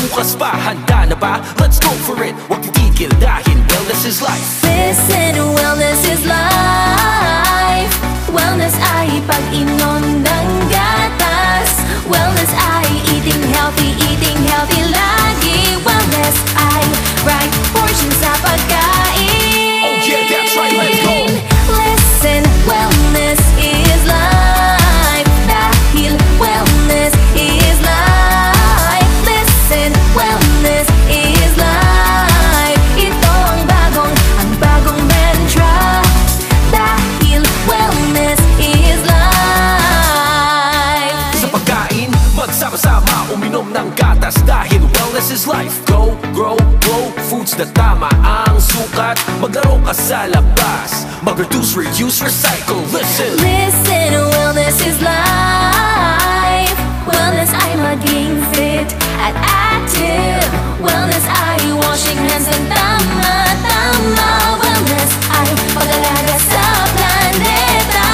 bukas pa, handa na ba? Let's go for it, huwag titigil dahil wellness is life. Listen, wellness is life. Wellness ay pag-inom ng gatas. Wellness ay eating healthy lagi. Wellness ay right portion sa pagkain. Oh yeah, that's right, let's go. Listen, wellness is life. Dahil wellness is life. Listen, wellness is life. Ito ang bagong mantra. Dahil wellness is life. Sa pagkain, magsama-sama, uminom ng gatas dahil wellness is life. Go, grow, grow, foods na tama ang sukat. Maglaro ka sa labas, mag-reduce, reuse, recycle. Listen, wellness is life. Wellness ay maging fit at active. Wellness ay washing hands and tama. Wellness ay pag-alaga sa planeta.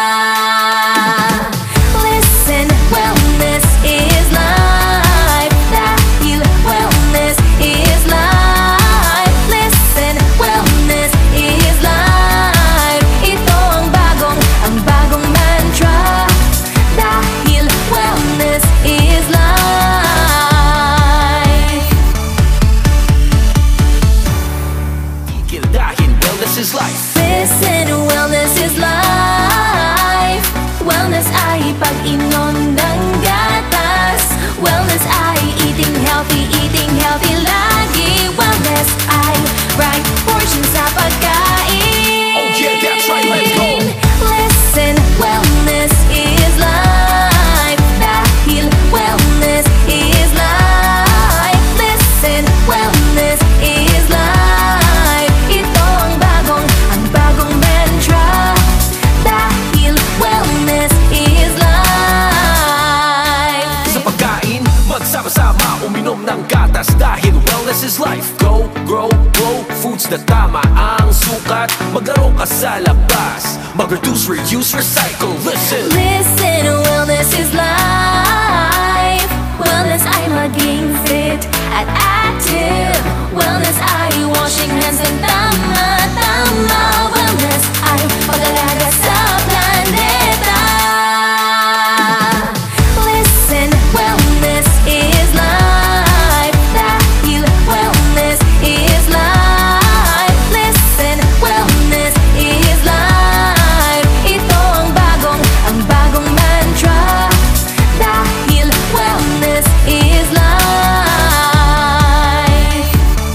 Listen, wellness is life. Dahil wellness is life. Listen, wellness is life. Ito ang bagong mantra. Dahil wellness is life. tigil dahil wellness is life. Listen, wellness is life. Wellness ay pag-inom ng gatas. Wellness ay eating healthy lagi. Wellness ay right portion sa pagkain. Oh yeah, that's right, let's go. Listen, wellness is life. Dahil wellness is life. Listen, wellness is life. Ito ang bagong mantra. Dahil wellness is life. Sa pagkain, magsama-sama, uminom ng gatas dahil wellness is life. Go, grow, grow, foods na tama ang sukat. Maglaro ka sa labas, mag-reduce, reuse, recycle. Listen, wellness is life. Wellness ay maging fit at active. Wellness ay washing hands and tama. Wellness ay pag-alaga sa planeta. Listen, wellness is life. Dahil wellness is life. Listen, wellness is life. Ito ang bagong mantra. Dahil wellness is life.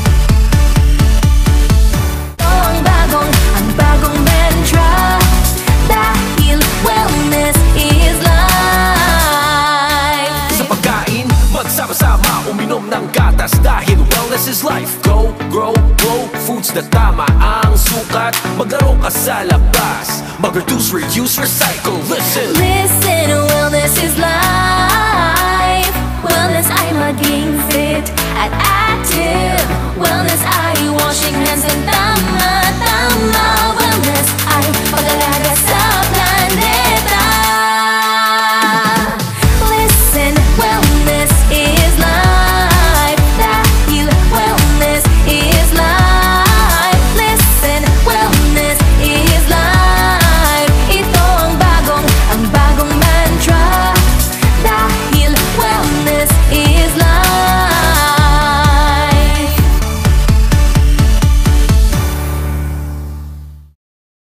Ito ang bagong mantra. Dahil wellness is life. sa pagkain, magsama-sama, uminom ng gatas dahil wellness is life. Go, grow, grow, foods na tama ang sukat. Maglaro ka sa labas, mag-reduce, reuse, recycle. Listen, wellness is life. Wellness ay maging fit at active. Wellness ay washing